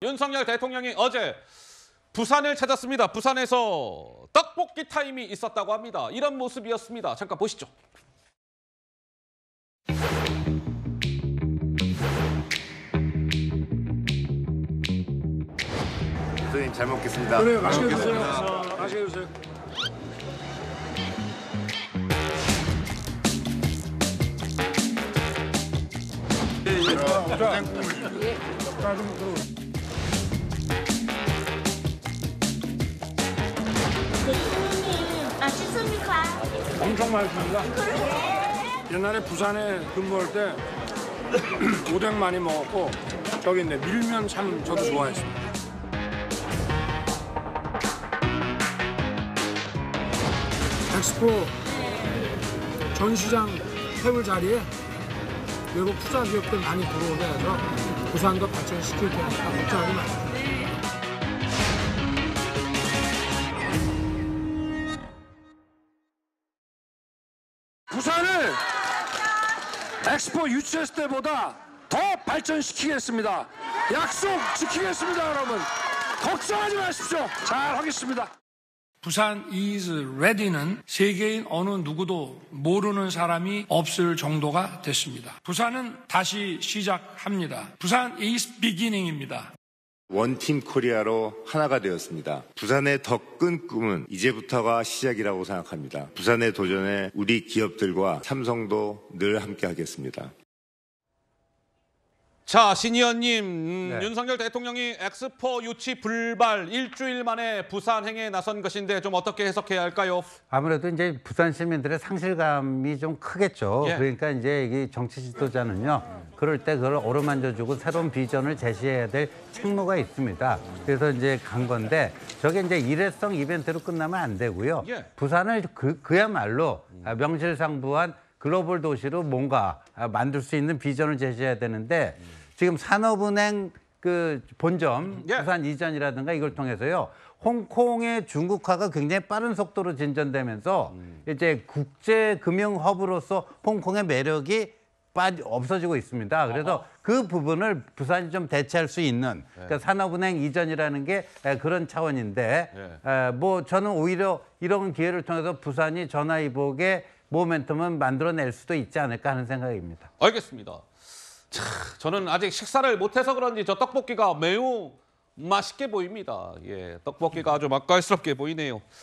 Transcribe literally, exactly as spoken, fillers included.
윤석열 대통령이 어제 부산을 찾았습니다. 부산에서 떡볶이 타임이 있었다고 합니다. 이런 모습이었습니다. 잠깐 보시죠. 선생님 잘 먹겠습니다. 그래요, 맛있게 드세요. 맛있게 드세요. 자, 자, 좀 들어. 대통령님 맛있습니까? 엄청 맛있습니다. 옛날에 부산에 근무할 때 오뎅 많이 먹었고 저기 있네 밀면 참 저도 좋아했습니다. 엑스포 전시장 세울 자리에 외국 투자 기업들 많이 들어오게 해서 부산도 발전시킬 테니까 걱정하지 마세요. 부산을 엑스포 유치했을 때보다 더 발전시키겠습니다. 약속 지키겠습니다, 여러분. 걱정하지 마십시오. 잘 하겠습니다. 부산 is ready는 세계인 어느 누구도 모르는 사람이 없을 정도가 됐습니다. 부산은 다시 시작합니다. 부산 is beginning입니다. 원팀 코리아로 하나가 되었습니다. 부산의 더 큰 꿈은 이제부터가 시작이라고 생각합니다. 부산의 도전에 우리 기업들과 삼성도 늘 함께하겠습니다. 자, 신 의원님, 음, 네. 윤석열 대통령이 엑스포 유치 불발 일주일 만에 부산행에 나선 것인데 좀 어떻게 해석해야 할까요? 아무래도 이제 부산 시민들의 상실감이 좀 크겠죠. 예. 그러니까 이제 이 정치 지도자는요, 그럴 때 그걸 어루만져주고 새로운 비전을 제시해야 될 책무가 있습니다. 그래서 이제 간 건데 저게 이제 일회성 이벤트로 끝나면 안 되고요. 예. 부산을 그, 그야말로 명실상부한 글로벌 도시로 뭔가 만들 수 있는 비전을 제시해야 되는데 지금 산업은행 그 본점 예. 부산 이전이라든가 이걸 통해서요. 홍콩의 중국화가 굉장히 빠른 속도로 진전되면서 음. 이제 국제 금융 허브로서 홍콩의 매력이 빠지, 없어지고 있습니다. 그래서 어허. 그 부분을 부산이 좀 대체할 수 있는 네. 그러니까 산업은행 이전이라는 게 에, 그런 차원인데 네. 에, 뭐 저는 오히려 이런 기회를 통해서 부산이 전화위복의 모멘텀은 만들어낼 수도 있지 않을까 하는 생각입니다. 알겠습니다. 자, 저는 아직 식사를 못해서 그런지 저 떡볶이가 매우 맛있게 보입니다. 예, 떡볶이가 아주 맛깔스럽게 보이네요.